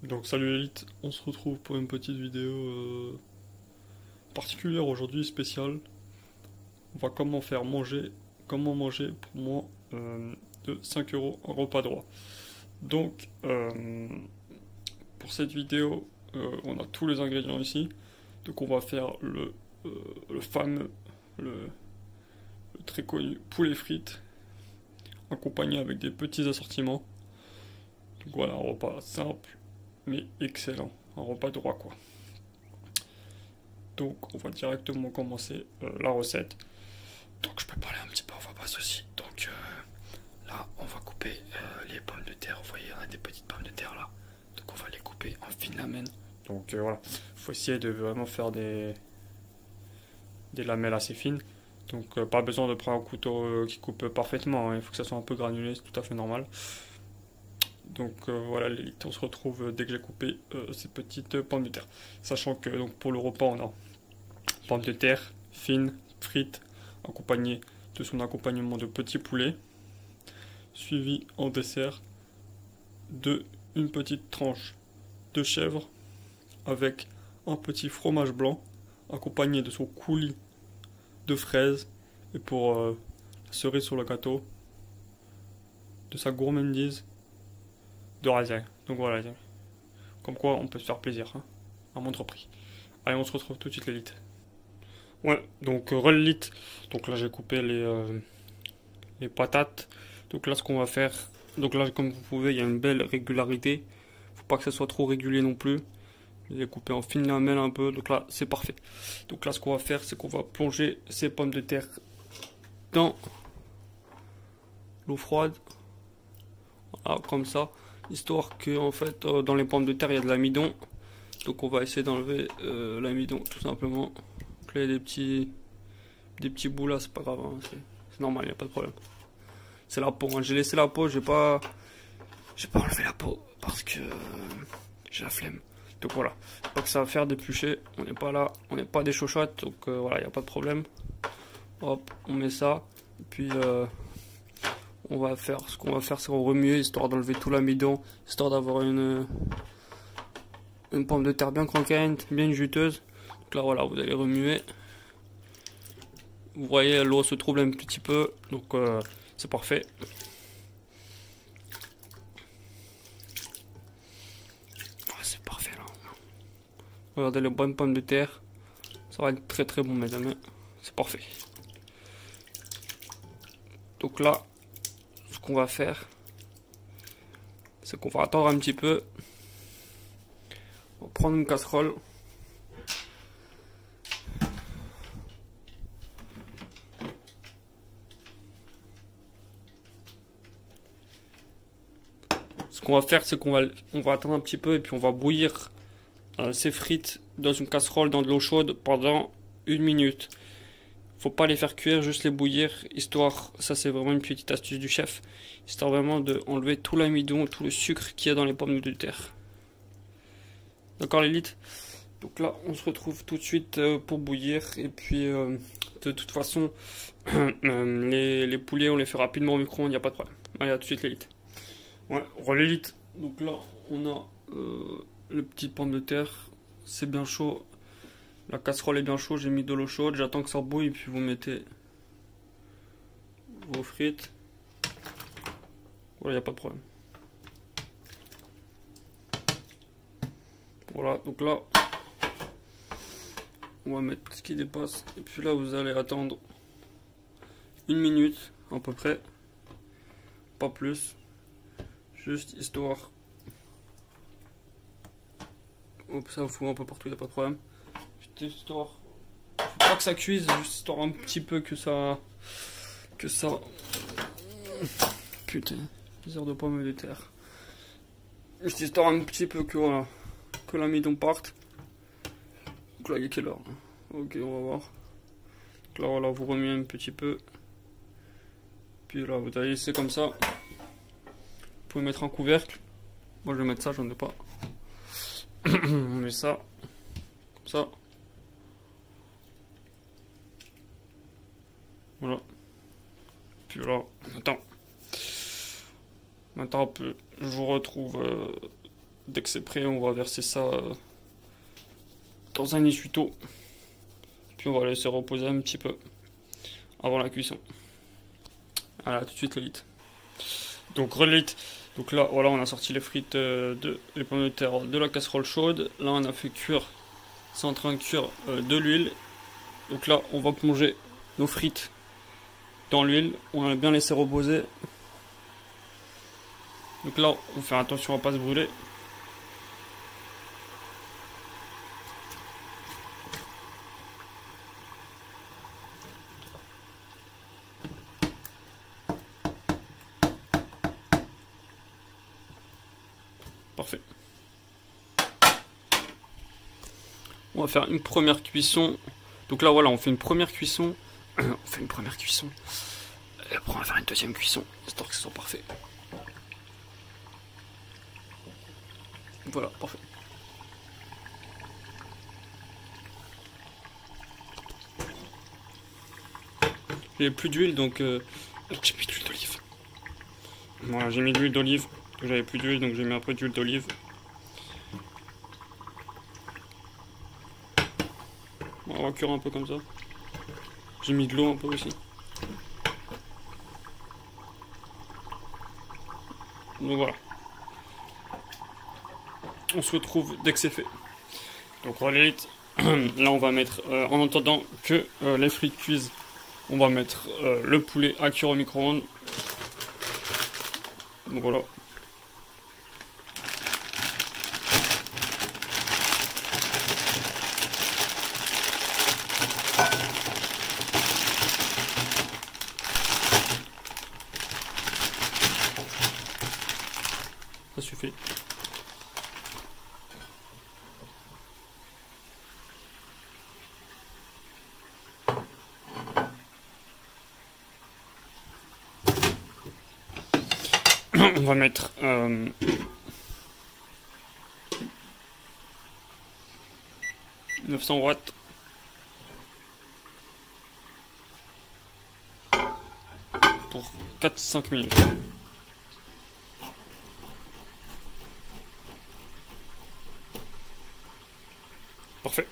Donc salut l'élite, on se retrouve pour une petite vidéo particulière aujourd'hui, spéciale. On va comment manger pour moins de 5 euros en repas droit. Donc pour cette vidéo, on a tous les ingrédients ici. Donc on va faire le fameux, le très connu poulet frites, accompagné avec des petits assortiments. Donc voilà, un repas simple mais excellent, un repas droit quoi. Donc on va directement commencer la recette. Donc je peux parler un petit peu, on va pas ceci. Donc là on va couper les pommes de terre. Vous voyez, on a des petites pommes de terre là. Donc on va les couper en fines lamelles. Donc voilà, faut essayer de vraiment faire des lamelles assez fines. Donc pas besoin de prendre un couteau qui coupe parfaitement, hein. Il faut que ça soit un peu granulé, c'est tout à fait normal. Donc voilà l'élite, on se retrouve dès que j'ai coupé ces petites pommes de terre. Sachant que donc, pour le repas on a pommes de terre fines, frites, accompagnées de son accompagnement de petits poulets, suivi en dessert de une petite tranche de chèvre avec un petit fromage blanc, accompagné de son coulis de fraises, et pour la cerise sur le gâteau, de sa gourmandise de raisin. Donc voilà, comme quoi on peut se faire plaisir, hein, à moindre prix. Allez, on se retrouve tout de suite l'élite. Ouais, donc l'élite. Donc là j'ai coupé les patates. Donc là ce qu'on va faire, donc là comme vous pouvez, il y a une belle régularité. Faut pas que ça soit trop régulier non plus. Je les ai coupés en fines lamelles un peu, donc là c'est parfait. Donc là ce qu'on va faire, c'est qu'on va plonger ces pommes de terre dans l'eau froide. Voilà, comme ça. Histoire que en fait dans les pommes de terre il y a de l'amidon. Donc on va essayer d'enlever l'amidon tout simplement. Donc là il y a des petits bouts là, c'est pas grave, hein, c'est normal, il n'y a pas de problème. C'est la peau, hein. J'ai laissé la peau, j'ai pas enlevé la peau parce que j'ai la flemme. Donc voilà, pas que ça va faire d'éplucher, on n'est pas là, on n'est pas des chochottes, donc voilà, il n'y a pas de problème. Hop, on met ça, et puis on va faire, ce qu'on va faire c'est remuer, histoire d'enlever tout l'amidon, histoire d'avoir une pomme de terre bien croquante, bien juteuse. Donc là voilà, vous allez remuer. Vous voyez, l'eau se trouble un petit peu, donc c'est parfait. C'est parfait là. Regardez les bonnes pommes de terre. Ça va être très très bon mes amis. C'est parfait. Donc là, ce qu'on va faire, c'est qu'on va attendre un petit peu. On va prendre une casserole. Ce qu'on va faire, c'est qu'on va attendre un petit peu et puis on va bouillir ces frites dans une casserole dans de l'eau chaude pendant 1 minute. Faut pas les faire cuire, juste les bouillir, histoire, ça c'est vraiment une petite astuce du chef, histoire vraiment de enlever tout l'amidon, tout le sucre qu'il y a dans les pommes de terre. D'accord l'élite? Donc là, on se retrouve tout de suite pour bouillir, et puis de toute façon, les poulets, on les fait rapidement au micro-ondes, il n'y a pas de problème. Allez, à tout de suite l'élite. Ouais, l'élite. Donc là, on a les petites pommes de terre, c'est bien chaud. La casserole est bien chaude, j'ai mis de l'eau chaude, j'attends que ça bouille, puis vous mettez vos frites. Voilà, il n'y a pas de problème. Voilà, donc là, on va mettre ce qui dépasse. Et puis là, vous allez attendre 1 minute à peu près. Pas plus. Juste histoire. Hop, ça fout un peu partout, il n'y a pas de problème. Juste histoire. Faut pas que ça cuise, juste histoire un petit peu que ça. Putain, des heures de pommes de terre. Juste histoire un petit peu que voilà. Que l'amidon parte. Donc là, il est quelle heure? Ok, on va voir. Donc là, voilà, vous remuez un petit peu. Puis là, vous allez laisser comme ça. Vous pouvez mettre un couvercle. Moi, je vais mettre ça, j'en ai pas. On met ça. Comme ça. Voilà. Puis là, attends. Maintenant, je vous retrouve dès que c'est prêt, on va verser ça dans un essuie-tout. Puis on va laisser reposer un petit peu avant la cuisson. Voilà, tout de suite l'élite. Donc relite. Donc là, voilà, on a sorti les frites les pommes de terre de la casserole chaude. Là, on a fait cuire. C'est en train de cuire de l'huile. Donc là, on va plonger nos frites dans l'huile. On a bien laissé reposer. Donc là, on fait attention à ne pas se brûler. Parfait. On va faire une première cuisson. Donc là, voilà, on fait une première cuisson. On fait une première cuisson. Et après, on va faire une deuxième cuisson, histoire que ce soit parfait. Voilà, parfait. J'ai plus d'huile, donc j'ai mis de l'huile d'olive. Voilà, j'ai mis de l'huile d'olive. J'avais plus d'huile, donc j'ai mis un peu d'huile d'olive. On va cuire un peu comme ça. J'ai mis de l'eau un peu aussi. Donc voilà. On se retrouve dès que c'est fait. Donc relate. Là on va mettre, en attendant que les frites cuisent, on va mettre le poulet à cuire au micro-ondes. Donc voilà. Ça suffit. On va mettre 900 watts. Pour 4-5 minutes. Parfait.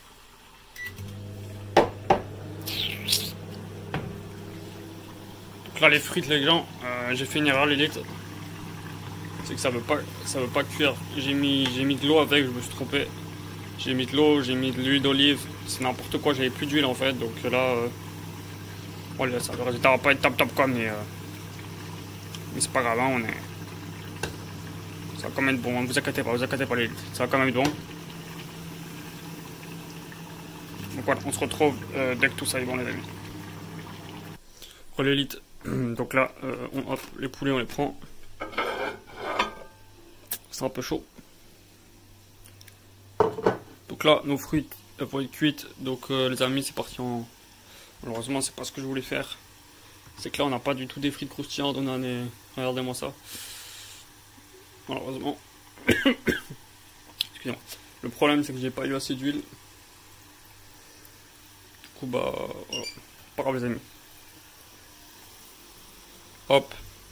Donc là les frites les gens, j'ai fait une erreur l'élite. C'est que ça veut pas cuire. J'ai mis de l'eau avec, je me suis trompé. J'ai mis de l'eau, j'ai mis de l'huile d'olive, c'est n'importe quoi, j'avais plus d'huile en fait, donc là voilà, ça, le résultat va pas être top quoi, mais c'est pas grave, hein, ça va quand même être bon, hein, vous inquiétez pas les ça va quand même être bon. Donc voilà, on se retrouve dès que tout ça est bon les amis. Pour l'élite, donc là, hop, les poulets on les prend. C'est un peu chaud. Donc là, nos fruits vont être cuites. Donc les amis, c'est parti en... Malheureusement, c'est pas ce que je voulais faire. C'est que là, on n'a pas du tout des frites croustillantes. On a des... Regardez-moi ça. Malheureusement. Excusez-moi. Le problème, c'est que j'ai pas eu assez d'huile. Du coup, bah... Voilà. Pas grave les amis. Hop.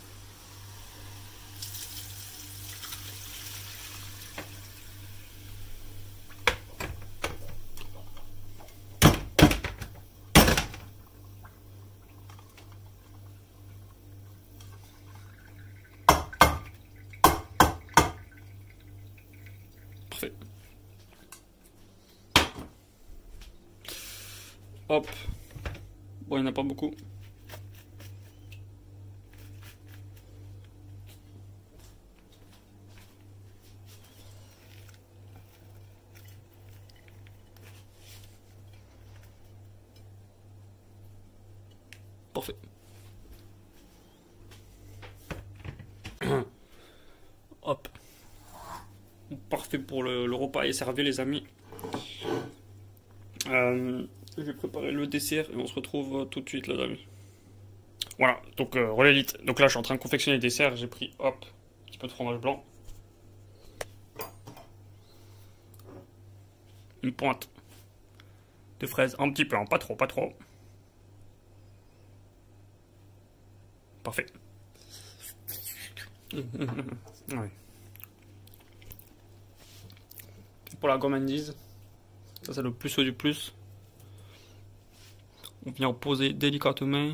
Parfait. Hop. Bon, il n'y en a pas beaucoup. Parfait. Hop. Parfait pour le repas est servi les amis. Je vais préparer le dessert et on se retrouve tout de suite les amis. Voilà, donc relais élite. Donc là je suis en train de confectionner le dessert. J'ai pris hop, un petit peu de fromage blanc. Une pointe de fraises, un petit peu, hein, pas trop, pas trop. Parfait. Ouais. pour la gourmandise. Ça c'est le plus du plus. On vient poser délicatement.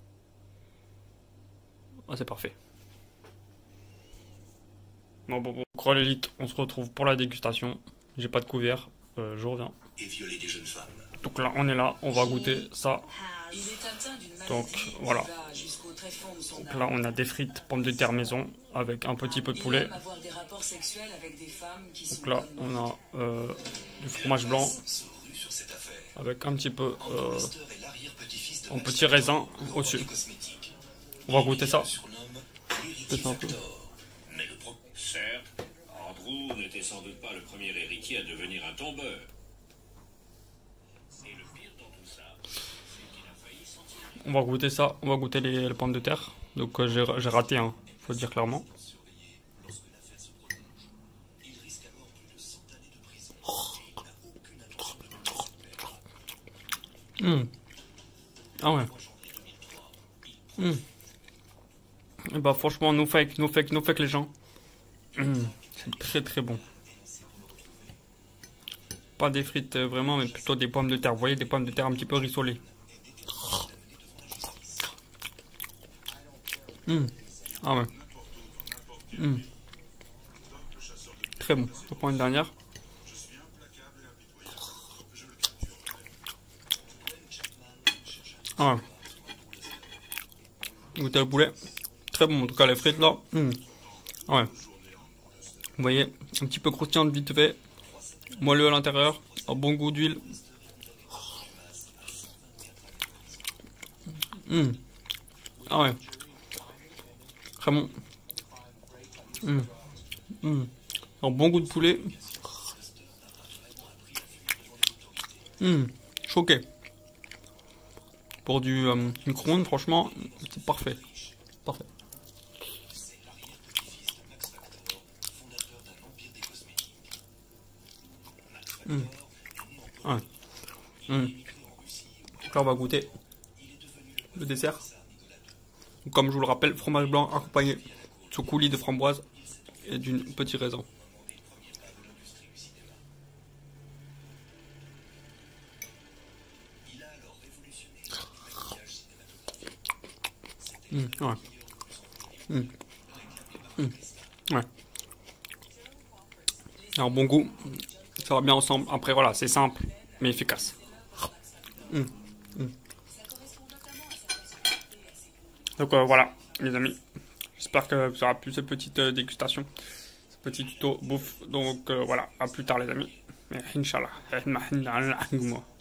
Ah, c'est parfait. Bon, Croix l'élite, on se retrouve pour la dégustation. J'ai pas de couvert, je reviens. Donc là, on est là, on va goûter ça. Donc voilà. Donc là, on a des frites, pommes de terre maison avec un petit peu de poulet. Donc là, on a du fromage blanc avec un petit peu un petit raisin au-dessus. On va goûter ça. C'est un peu. Certes, Andrew n'était sans doute pas le premier héritier à devenir un tombeur. Et le pire dans tout ça, c'est qu'il a failli sentir... On va goûter ça, on va goûter les pommes de terre. Donc j'ai raté, hein, faut le dire clairement. Ah ouais. Et bah franchement, no fake les gens. C'est très très bon. Pas des frites vraiment, mais plutôt des pommes de terre. Vous voyez, des pommes de terre un petit peu rissolées. Ah ouais. Très bon. On prend une dernière. Ah ouais. Goûtez le poulet. Très bon, en tout cas les frites là. Ah ouais. Vous voyez, un petit peu croustillant vite fait. Moelleux à l'intérieur. Un bon goût d'huile. Ah ouais. Très bon. Un bon goût de poulet. Choqué. Pour du micro-ondes, franchement, c'est parfait. Parfait. Ouais. Donc là, on va goûter le dessert. Comme je vous le rappelle, fromage blanc accompagné de coulis de framboise et d'une petite raisin. Ouais. Ouais. Alors bon goût, ça va bien ensemble. Après voilà, c'est simple mais efficace. Donc voilà les amis, j'espère que vous aurez plu cette petite dégustation, ce petit tuto bouffe. Donc voilà, à plus tard les amis. Inch'Allah.